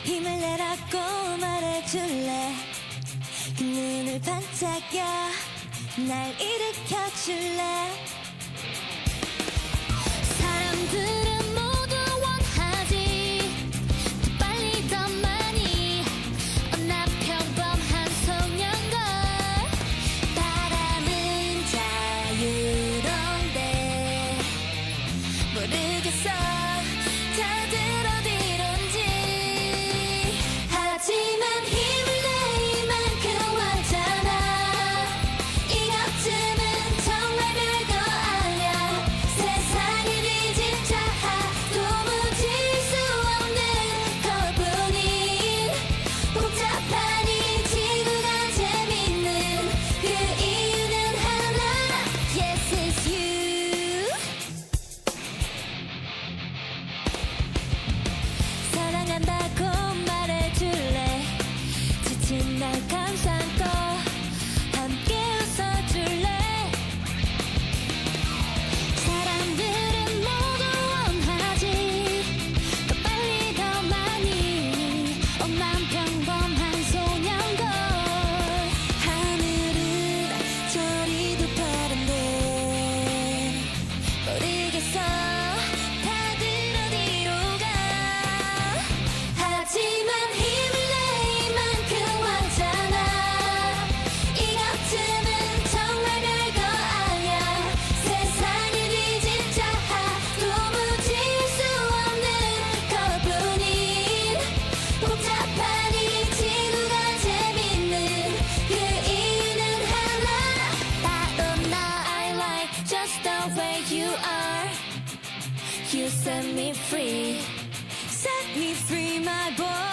힘을 내라고 말해줄래 그 눈을 반짝여 날 일으켜줄래 사람들은 모두 원하지 더 빨리 더 많이 난 평범한 소년걸 바람은 자유로운데 모르겠어 다들 어디론지 하지만 힘을 내 이만큼 왔잖아 이것쯤은 정말 별거 아냐 세상을 뒤집 자아 도무지 수 없는 것뿐인 복잡한 이 지구가 재밌는 그 이유는 하나 Yes it's you 사랑한다고 말해줄래 지친 날 감싸고 함께 웃어줄래 사람들은 모두 원하지 더 빨리 더 많이 난 평범한 소년걸 하늘은 저리도 파란데 모르겠어 다들 어디로 가 하지만 힘을 내 이만큼 왔잖아 이것쯤은 정말 별거 아냐 세상을 뒤집 자아 도무지 수 없는 것뿐인 복잡한 이 지구가 재밌는 그 이유는 하나 바로 나 I like just the way you are You set me free my boy